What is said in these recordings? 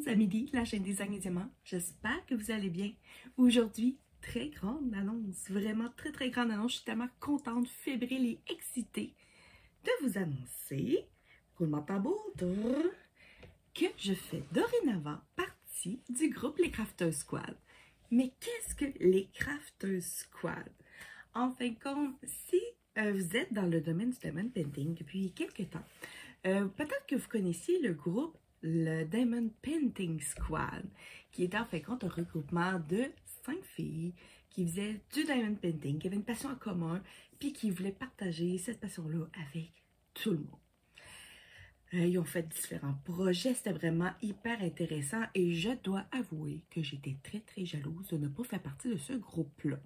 Amélie, la chaîne Design et Diamants. J'espère que vous allez bien. Aujourd'hui, très grande annonce, vraiment très grande annonce. Je suis tellement contente, fébrile et excitée de vous annoncer, roulement de tambour, que je fais dorénavant partie du groupe Les Crafters Squad. Mais qu'est-ce que les Crafters Squad? En fin de compte, si vous êtes dans le domaine du diamond painting depuis quelques temps, peut-être que vous connaissiez le groupe le Diamond Painting Squad, qui était en fin de compte un regroupement de 5 filles qui faisaient du diamond painting, qui avaient une passion en commun, puis qui voulaient partager cette passion-là avec tout le monde. Ils ont fait différents projets, c'était vraiment hyper intéressant et je dois avouer que j'étais très jalouse de ne pas faire partie de ce groupe-là.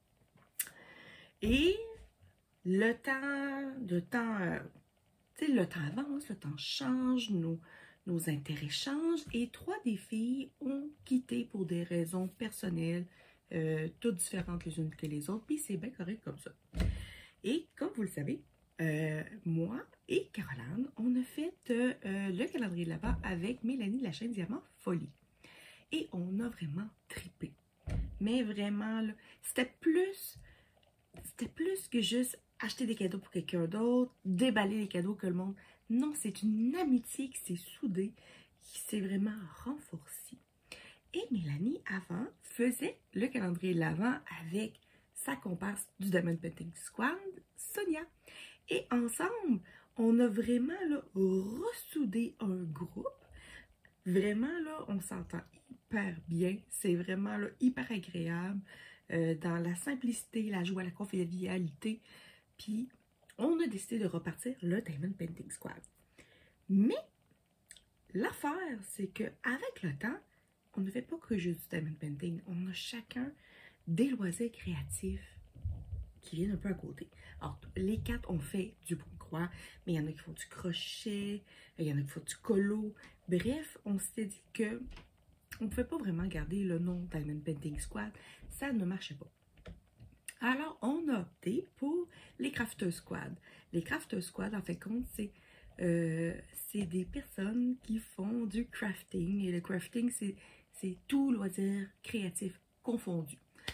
Et le temps avance, le temps change, nos intérêts changent et 3 des filles ont quitté pour des raisons personnelles, toutes différentes les unes que les autres, puis c'est bien correct comme ça. Et comme vous le savez, moi et Caroline, on a fait le calendrier de l'Avent avec Mélanie de la chaîne Diamant Folie. Et on a vraiment trippé. Mais vraiment, c'était plus que juste acheter des cadeaux pour quelqu'un d'autre, déballer les cadeaux que le monde... Non, c'est une amitié qui s'est soudée, qui s'est vraiment renforcée. Et Mélanie, avant, faisait le calendrier de l'Avent avec sa comparse du Diamond Painting Squad, Sonia. Et ensemble, on a vraiment ressoudé un groupe. Vraiment, là, on s'entend hyper bien. C'est vraiment hyper agréable. Dans la simplicité, la joie, la convivialité. Puis, on a décidé de repartir le Diamond Painting Squad. Mais, l'affaire, c'est qu'avec le temps, on ne fait pas que juste du Diamond Painting. On a chacun des loisirs créatifs qui viennent un peu à côté. Alors, les 4 ont fait du point de croix, mais il y en a qui font du crochet, il y en a qui font du colo. Bref, on s'était dit que on ne pouvait pas vraiment garder le nom Diamond Painting Squad. Ça ne marchait pas. Alors, on a opté pour les Crafters Squad. Les Crafters Squad, en fait, compte, c'est des personnes qui font du crafting. Et le crafting, c'est tout loisir créatif confondu.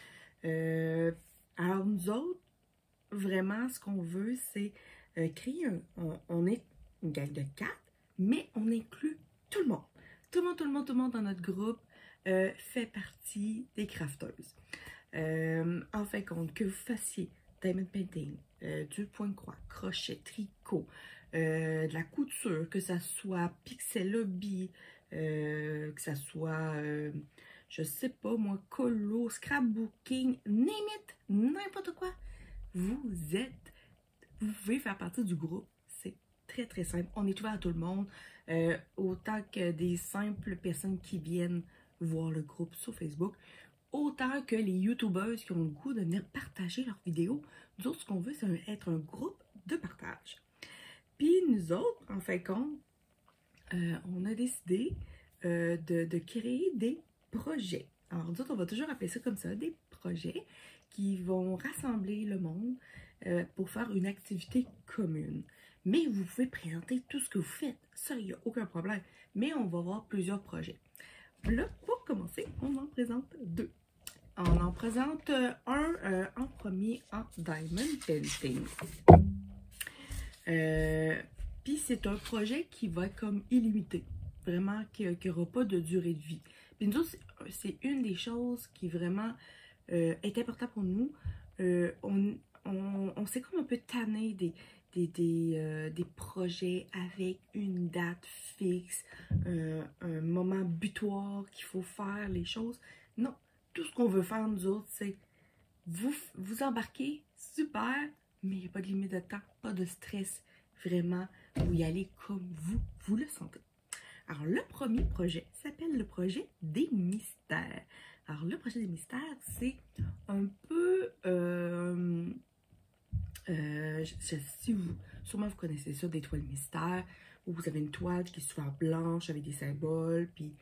Alors, nous autres, vraiment, ce qu'on veut, c'est créer on est une gang de 4, mais on inclut tout le monde. Tout le monde dans notre groupe fait partie des crafteuses. En fin de compte, que vous fassiez diamond painting, du point de croix, crochet, tricot, de la couture, que ça soit pixel-lobby, que ça soit, je sais pas moi, colo, scrapbooking, name it, n'importe quoi. Vous pouvez faire partie du groupe. C'est très simple. On est ouvert à tout le monde, autant que des simples personnes qui viennent voir le groupe sur Facebook, autant que les youtubeurs qui ont le goût de venir partager leurs vidéos. Nous autres, ce qu'on veut, c'est être un groupe de partage. Puis nous autres, en fin de compte, on a décidé de créer des projets. Alors nous autres, on va toujours appeler ça comme ça, des projets qui vont rassembler le monde pour faire une activité commune. Mais vous pouvez présenter tout ce que vous faites. Ça, il n'y a aucun problème. Mais on va voir plusieurs projets. Là, pour commencer, on en présente 2. On en présente un en premier en Diamond Painting. Puis c'est un projet qui va être comme illimité. Vraiment, qui n'aura pas de durée de vie. Puis nous autres, c'est une des choses qui vraiment est importante pour nous. On s'est comme un peu tanné des projets avec une date fixe, un moment butoir qu'il faut faire les choses. Non, tout ce qu'on veut faire, nous autres, c'est vous embarquer, super, mais il n'y a pas de limite de temps, pas de stress. Vraiment, vous y allez comme vous le sentez. Alors, le premier projet s'appelle le projet des mystères. Alors, le projet des mystères, c'est un peu... sûrement vous connaissez ça, des toiles mystères, où vous avez une toile qui est souvent blanche avec des symboles, puis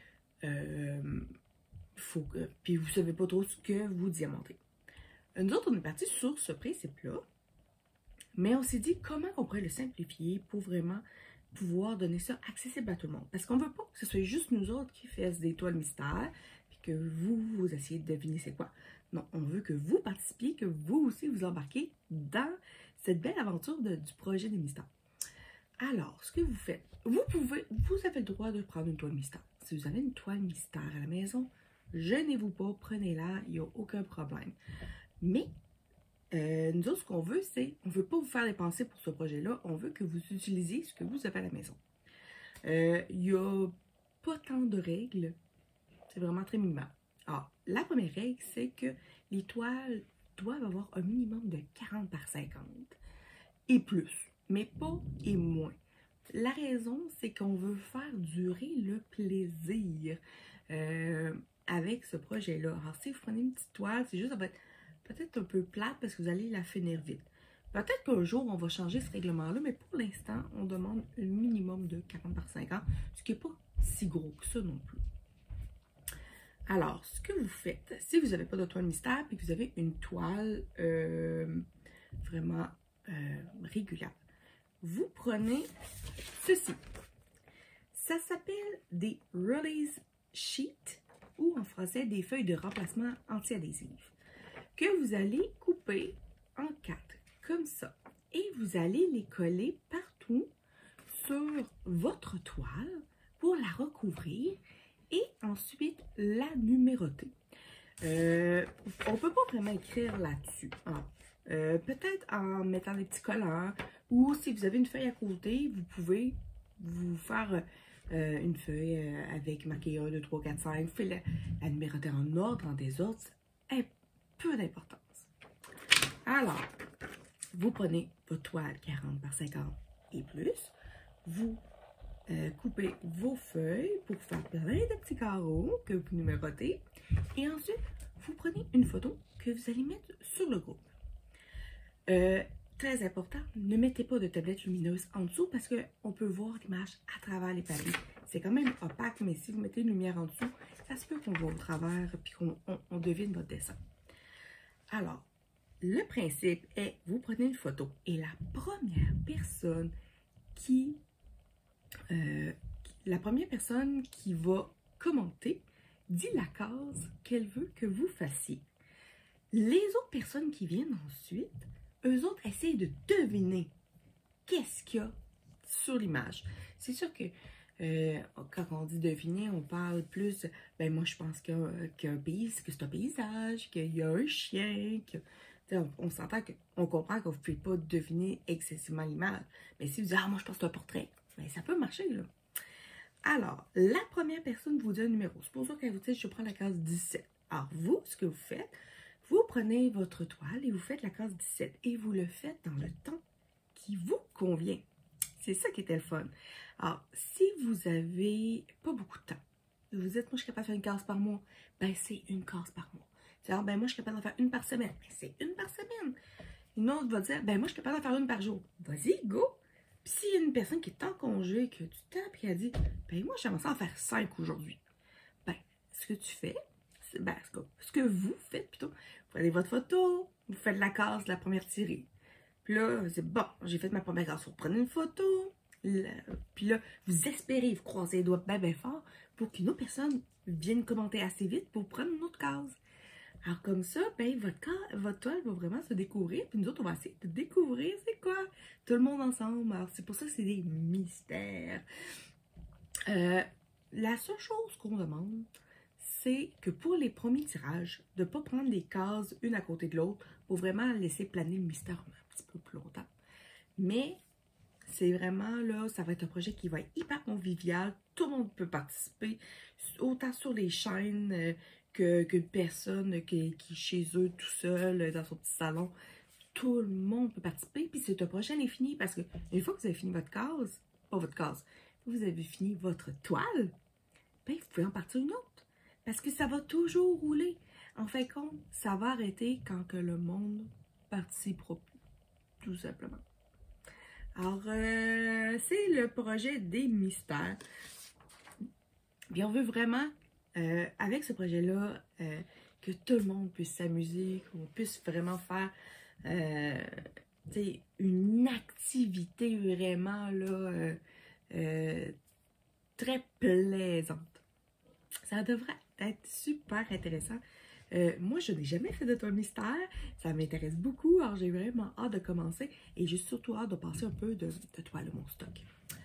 puis vous savez pas trop ce que vous diamantez. Nous autres, on est partis sur ce principe-là, mais on s'est dit comment on pourrait le simplifier pour vraiment pouvoir donner ça accessible à tout le monde. Parce qu'on veut pas que ce soit juste nous autres qui fassent des toiles mystères, puis que vous essayez de deviner c'est quoi. Non, on veut que vous participiez, que vous aussi vous embarquez dans cette belle aventure du projet des mystères. Alors, ce que vous faites, vous avez le droit de prendre une toile mystère. Si vous avez une toile mystère à la maison, gênez-vous pas, prenez-la, il n'y a aucun problème. Mais, nous autres, ce qu'on veut, c'est, on ne veut pas vous faire dépenser pour ce projet-là, on veut que vous utilisiez ce que vous avez à la maison. Il n'y a pas tant de règles, c'est vraiment très minimal. Alors, la première règle, c'est que les toiles doivent avoir un minimum de 40 par 50 et plus, mais pas et moins. La raison, c'est qu'on veut faire durer le plaisir avec ce projet-là. Alors, si vous prenez une petite toile, c'est juste, ça va être peut-être un peu plate parce que vous allez la finir vite. Peut-être qu'un jour, on va changer ce règlement-là, mais pour l'instant, on demande un minimum de 40 par 50, ce qui n'est pas si gros que ça non plus. Alors, ce que vous faites, si vous n'avez pas de toile mystère et que vous avez une toile vraiment régulière, vous prenez ceci. Ça s'appelle des release sheets ou en français des feuilles de remplacement anti-adhésives que vous allez couper en 4 comme ça et vous allez les coller partout sur votre toile pour la recouvrir et ensuite la numéroter. On ne peut pas vraiment écrire là-dessus. Hein. Peut-être en mettant des petits collants ou si vous avez une feuille à côté, vous pouvez vous faire une feuille avec marqué 1, 2, 3, 4, 5. Vous pouvez la numéroter en ordre, en désordre. Ça a peu d'importance. Alors, vous prenez votre toile 40 par 50 et plus. Vous coupez vos feuilles pour faire plein de petits carreaux que vous numérotez. Et ensuite, vous prenez une photo que vous allez mettre sur le groupe. Très important, ne mettez pas de tablette lumineuse en dessous parce qu'on peut voir l'image à travers les papiers. C'est quand même opaque, mais si vous mettez une lumière en dessous, ça se peut qu'on voit au travers et qu'on devine votre dessin. Alors, le principe est, vous prenez une photo et la première personne qui va commenter dit la case qu'elle veut que vous fassiez. Les autres personnes qui viennent ensuite, eux autres essayent de deviner qu'est-ce qu'il y a sur l'image. C'est sûr que quand on dit deviner, on parle plus, ben moi je pense qu'il y a un pays, que c'est un paysage, qu'il y a un chien, on s'entend qu'on comprend que vous ne pouvez pas deviner excessivement l'image. Mais si vous dites, ah moi je pense que c'est un portrait, ben ça peut marcher là. Alors, la première personne vous dit un numéro. Supposons qu'elle vous dit, je prends la case 17. Alors vous, ce que vous faites, vous prenez votre toile et vous faites la case 17 et vous le faites dans le temps qui vous convient. C'est ça qui était le fun. Alors, si vous avez pas beaucoup de temps, vous dites, moi je suis capable de faire une case par mois, ben c'est une case par mois. Alors, ben moi je suis capable d'en faire une par semaine, ben c'est une par semaine. Une autre va dire, ben moi je suis capable d'en faire une par jour. Vas-y, go! Puis s'il y a une personne qui est en congé, qui a du temps, puis qui a dit, ben moi j'aimerais ça en faire 5 aujourd'hui. Ben, ce que tu fais, ben, ce que vous faites plutôt, vous prenez votre photo, vous faites la case de la première tirée. Puis là, vous dites, bon, j'ai fait ma première case, vous prenez une photo, puis là, vous espérez, vous croisez les doigts bien fort pour qu'une autre personne vienne commenter assez vite pour prendre une autre case. Alors comme ça, ben, votre toile va vraiment se découvrir, puis nous autres, on va essayer de découvrir c'est quoi, tout le monde ensemble. Alors c'est pour ça que c'est des mystères. La seule chose qu'on demande, c'est que pour les premiers tirages, de ne pas prendre les cases une à côté de l'autre pour vraiment laisser planer le mystère un petit peu plus longtemps. Mais c'est vraiment là, ça va être un projet qui va être hyper convivial. Tout le monde peut participer, autant sur les chaînes qu'une personne qui est chez eux tout seul dans son petit salon. Tout le monde peut participer. Puis c'est un projet à l'infini parce que une fois que vous avez fini votre case, pas votre case, vous avez fini votre toile, ben vous pouvez en partir une autre. Parce que ça va toujours rouler. En fin de compte, ça va arrêter quand que le monde participera plus, tout simplement. Alors, c'est le projet des mystères. Puis on veut vraiment, avec ce projet-là, que tout le monde puisse s'amuser, qu'on puisse vraiment faire une activité vraiment là, très plaisante. Ça devrait être super intéressant. Moi, je n'ai jamais fait de toile mystère. Ça m'intéresse beaucoup. Alors, j'ai vraiment hâte de commencer. Et j'ai surtout hâte de passer un peu de toile de mon stock.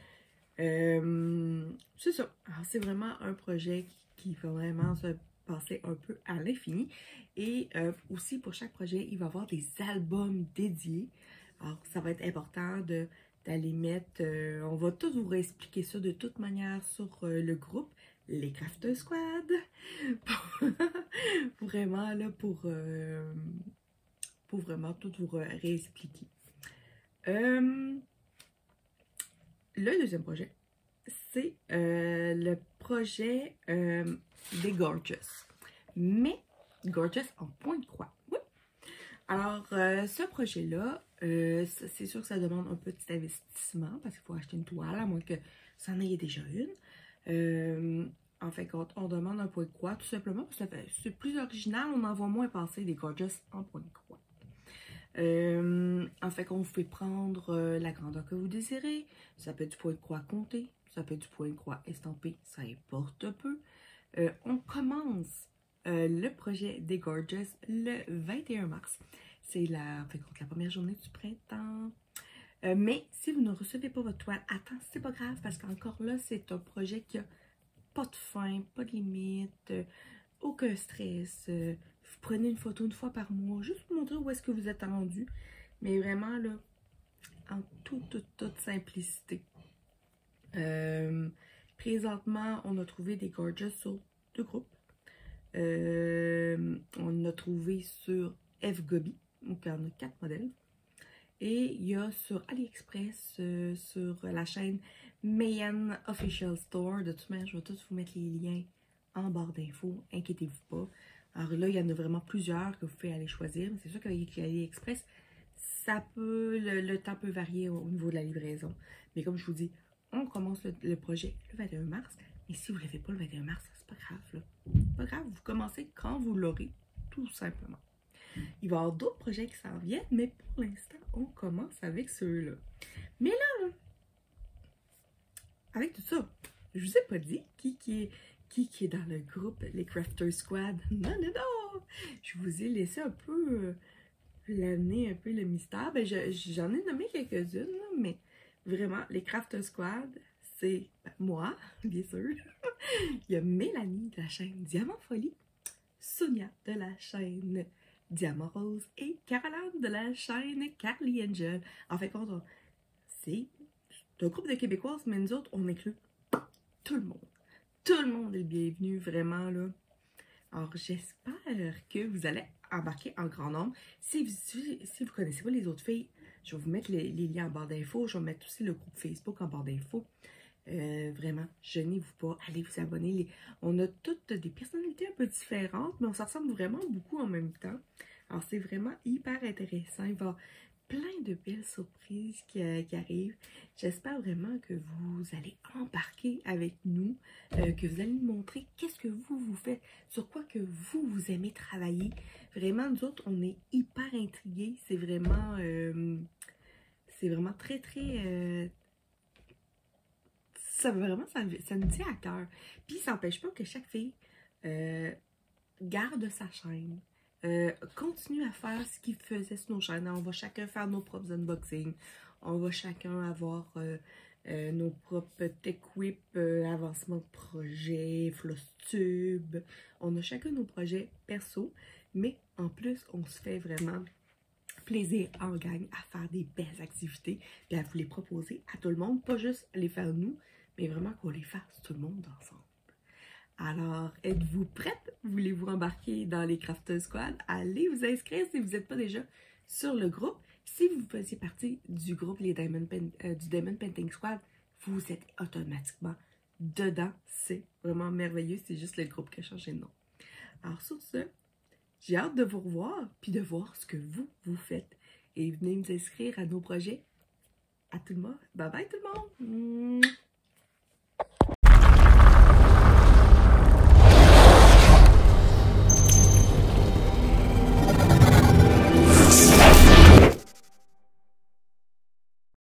C'est ça. Alors, c'est vraiment un projet qui va vraiment se passer un peu à l'infini. Et aussi, pour chaque projet, il va y avoir des albums dédiés. Alors, ça va être important d'aller mettre... on va tous vous réexpliquer ça de toute manière sur le groupe, les Crafters Squad. Vraiment, là, pour vraiment tout vous réexpliquer. Le deuxième projet, c'est le projet des Gorgeous. Mais Gorgeous en point de croix. Oui. Alors, ce projet-là, c'est sûr que ça demande un petit investissement parce qu'il faut acheter une toile, à moins que ça en ait déjà une. En fait, quand on demande un point de croix, tout simplement, parce que c'est plus original, on en voit moins passer des Gorgeous en point de croix. En fait, on vous fait prendre la grandeur que vous désirez. Ça peut être du point de croix compté, ça peut être du point de croix estampé, ça importe peu. On commence le projet des Gorgeous le 21 mars. C'est la première journée du printemps. Mais si vous ne recevez pas votre toile, attends, c'est pas grave parce qu'encore là, c'est un projet qui a pas de fin, pas de limite, aucun stress. Vous prenez une photo une fois par mois, juste pour montrer où est-ce que vous êtes rendu. Mais vraiment, là, en toute simplicité. Présentement, on a trouvé des Gorgeous sur 2 groupes. On a trouvé sur FGobi, donc il y en a 4 modèles. Et il y a sur AliExpress, sur la chaîne Mayan Official Store. De toute manière, je vais tous vous mettre les liens en barre d'infos, inquiétez-vous pas. Alors là, il y en a vraiment plusieurs que vous pouvez aller choisir. C'est sûr qu'avec AliExpress, ça peut, le temps peut varier au niveau de la livraison. Mais comme je vous dis, on commence le projet le 21 mars. Et si vous ne l'avez pas le 21 mars, c'est pas grave. Là. Pas grave, vous commencez quand vous l'aurez, tout simplement. Il va y avoir d'autres projets qui s'en viennent, mais pour l'instant, on commence avec ceux-là. Mais là, avec tout ça, je vous ai pas dit qui est dans le groupe, les Crafters Squad. Non. Je vous ai laissé un peu l'amener un peu le mystère. Ben, j'en ai nommé quelques-unes, mais vraiment, les Crafters Squad, c'est moi, bien sûr. Il y a Mélanie de la chaîne Diamant Folie, Sonia de la chaîne Diamant Rose et Caroline de la chaîne Carly Angel. En fait, c'est un groupe de Québécoises, mais nous autres, on inclut tout le monde. Tout le monde est le bienvenu, vraiment, là. Alors, j'espère que vous allez embarquer en grand nombre. Si vous connaissez pas les autres filles, je vais vous mettre les liens en barre d'infos. Je vais mettre aussi le groupe Facebook en barre d'infos. Vraiment, gênez-vous pas, allez vous abonner. On a toutes des personnalités un peu différentes, mais on s'en ressemble vraiment beaucoup en même temps. Alors, c'est vraiment hyper intéressant. Il va y avoir plein de belles surprises qui arrivent. J'espère vraiment que vous allez embarquer avec nous, que vous allez nous montrer qu'est-ce que vous faites, sur quoi que vous aimez travailler. Vraiment, nous autres, on est hyper intrigués. C'est vraiment très, ça nous tient à cœur. Puis ça n'empêche pas que chaque fille garde sa chaîne. Continue à faire ce qu'ils faisaient sur nos chaînes. On va chacun faire nos propres unboxings. On va chacun avoir nos propres tech whip, avancement de projet, floss tube. On a chacun nos projets perso, mais en plus, on se fait vraiment plaisir en gang à faire des belles activités et à vous les proposer à tout le monde, pas juste les faire nous, mais vraiment qu'on les fasse tout le monde ensemble. Alors, êtes-vous prête? Voulez-vous embarquer dans les Crafters Squad? Allez vous inscrire si vous n'êtes pas déjà sur le groupe. Si vous faisiez partie du groupe du Diamond Painting Squad, vous êtes automatiquement dedans. C'est vraiment merveilleux. C'est juste le groupe qui a changé de nom. Alors, sur ce, j'ai hâte de vous revoir puis de voir ce que vous faites. Et venez vous inscrire à nos projets. À tout le monde. Bye bye tout le monde!